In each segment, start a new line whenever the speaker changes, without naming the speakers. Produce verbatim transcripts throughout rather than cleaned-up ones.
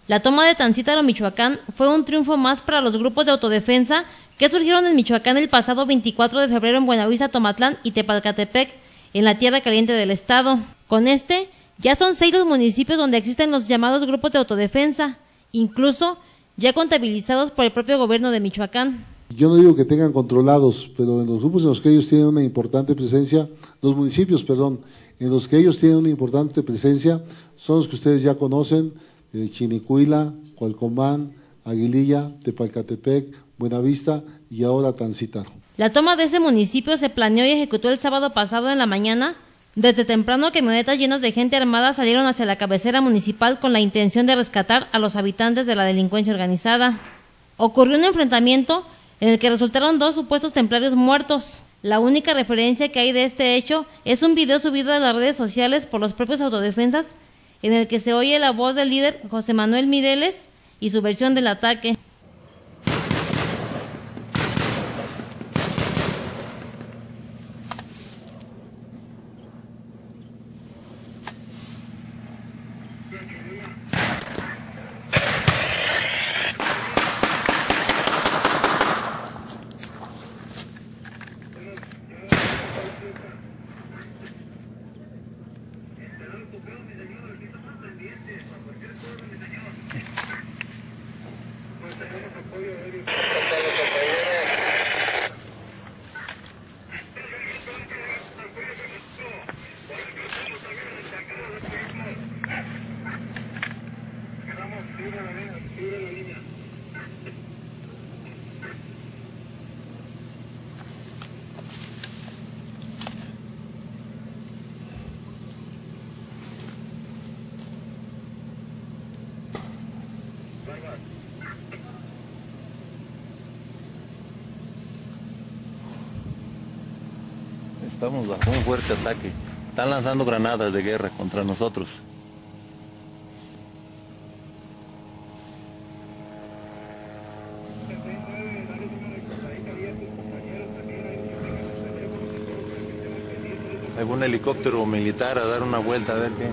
La toma de Tancítaro, Michoacán, fue un triunfo más para los grupos de autodefensa que surgieron en Michoacán el pasado veinticuatro de febrero en Buenavista, Tomatlán y Tepalcatepec, en la Tierra Caliente del estado. Con este, ya son seis los municipios donde existen los llamados grupos de autodefensa, incluso ya contabilizados por el propio gobierno de Michoacán.
Yo no digo que tengan controlados, pero en los grupos en los que ellos tienen una importante presencia, los municipios, perdón, en los que ellos tienen una importante presencia, son los que ustedes ya conocen, eh, Chinicuila, Cualcomán, Aguililla, Tepalcatepec, Buenavista y ahora Tancítaro.
La toma de ese municipio se planeó y ejecutó el sábado pasado en la mañana. Desde temprano, camionetas llenas de gente armada salieron hacia la cabecera municipal con la intención de rescatar a los habitantes de la delincuencia organizada. Ocurrió un enfrentamiento en el que resultaron dos supuestos templarios muertos. La única referencia que hay de este hecho es un video subido a las redes sociales por los propios autodefensas, en el que se oye la voz del líder José Manuel Mireles y su versión del ataque.
Estamos bajo un fuerte ataque. Están lanzando granadas de guerra contra nosotros. ¿Algún helicóptero militar a dar una vuelta a ver qué?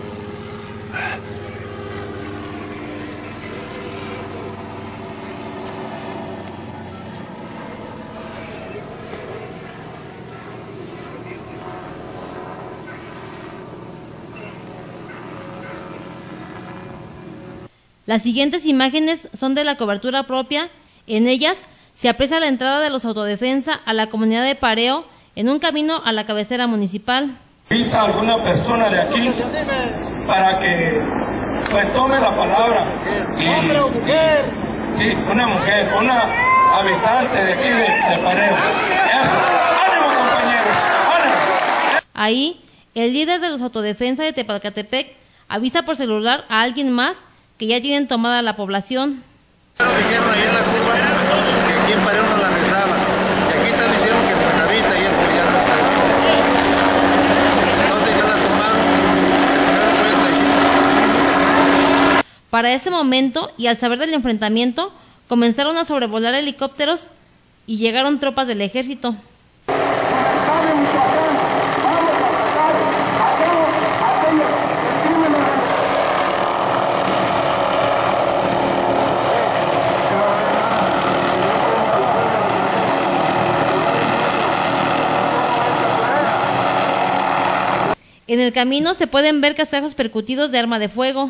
Las siguientes imágenes son de la cobertura propia. En ellas se aprecia la entrada de los autodefensa a la comunidad de Pareo en un camino a la cabecera municipal.
Invita a alguna persona de aquí para que pues tome la palabra. Y, ¿hombre o mujer? Sí, una mujer, una habitante de aquí de, de Pareo. Eso. ¡Ánimo, compañeros! ¡Ánimo!
Ahí, el líder de los autodefensa de Tepalcatepec avisa por celular a alguien más que ya tienen tomada la población.
Dijeron ahí en la curva que aquí en Pareo no la rezaba, y aquí están diciendo que en Buenavista y esto ya no está. Entonces ya la tomaron.
Para ese momento, y al saber del enfrentamiento, comenzaron a sobrevolar helicópteros y llegaron tropas del ejército. En el camino se pueden ver cascajos percutidos de arma de fuego.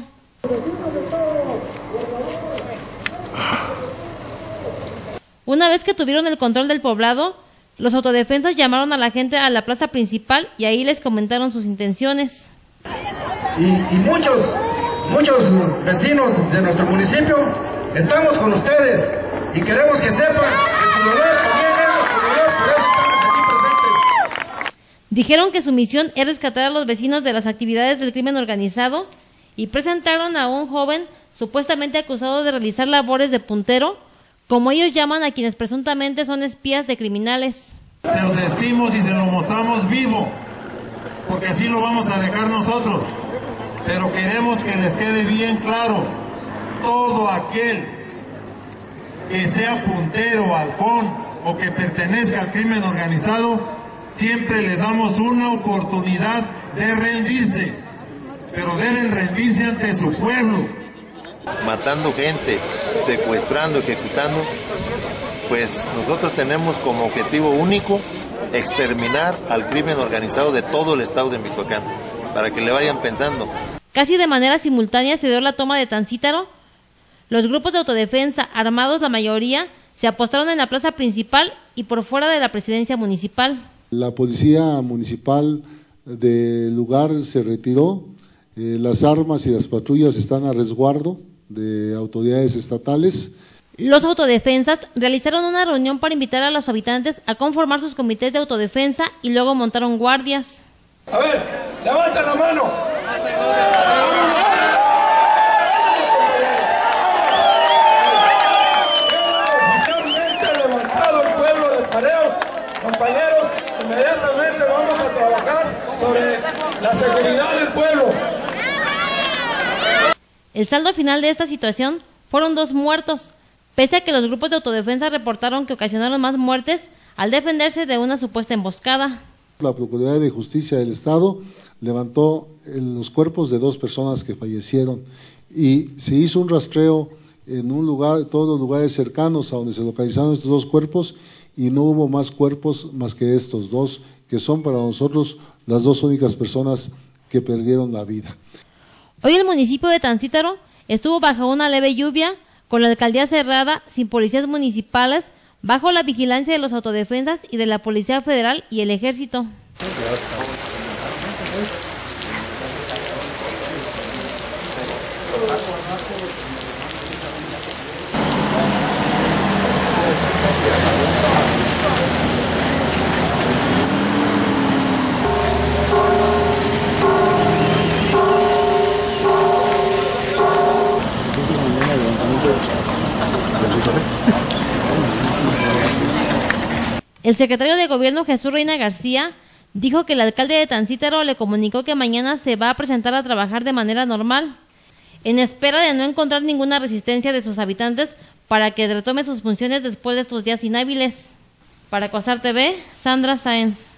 Una vez que tuvieron el control del poblado, los autodefensas llamaron a la gente a la plaza principal y ahí les comentaron sus intenciones.
Y, y muchos, muchos vecinos de nuestro municipio estamos con ustedes y queremos que sepan que su dolor también es nuestro dolor, por eso estamos aquí presentes.
Dijeron que su misión es rescatar a los vecinos de las actividades del crimen organizado y presentaron a un joven supuestamente acusado de realizar labores de puntero, como ellos llaman a quienes presuntamente son espías de criminales.
Se los decimos y se lo mostramos vivo, porque así lo vamos a dejar nosotros, pero queremos que les quede bien claro, todo aquel que sea puntero, halcón o que pertenezca al crimen organizado, siempre les damos una oportunidad de rendirse, pero deben rendirse ante su pueblo,
matando gente, secuestrando, ejecutando, pues nosotros tenemos como objetivo único exterminar al crimen organizado de todo el estado de Michoacán, para que le vayan pensando.
Casi de manera simultánea se dio la toma de Tancítaro. Los grupos de autodefensa, armados la mayoría, se apostaron en la plaza principal y por fuera de la presidencia municipal.
La policía municipal del lugar se retiró, eh, las armas y las patrullas están a resguardo de autoridades estatales.
Los autodefensas realizaron una reunión para invitar a los habitantes a conformar sus comités de autodefensa y luego montaron guardias.
A ver, levanta la mano. Oficialmente levantado el pueblo de Pareo, compañeros, inmediatamente vamos a trabajar sobre la seguridad del pueblo.
El saldo final de esta situación fueron dos muertos, pese a que los grupos de autodefensa reportaron que ocasionaron más muertes al defenderse de una supuesta emboscada.
La Procuraduría de Justicia del Estado levantó los cuerpos de dos personas que fallecieron y se hizo un rastreo en un lugar, todos los lugares cercanos a donde se localizaron estos dos cuerpos y no hubo más cuerpos más que estos dos, que son para nosotros las dos únicas personas que perdieron la vida.
Hoy el municipio de Tancítaro estuvo bajo una leve lluvia, con la alcaldía cerrada, sin policías municipales, bajo la vigilancia de los autodefensas y de la Policía Federal y el Ejército. El secretario de Gobierno Jesús Reina García dijo que el alcalde de Tancítaro le comunicó que mañana se va a presentar a trabajar de manera normal, en espera de no encontrar ninguna resistencia de sus habitantes para que retome sus funciones después de estos días inhábiles. Para COSAR T V, Sandra Sáenz.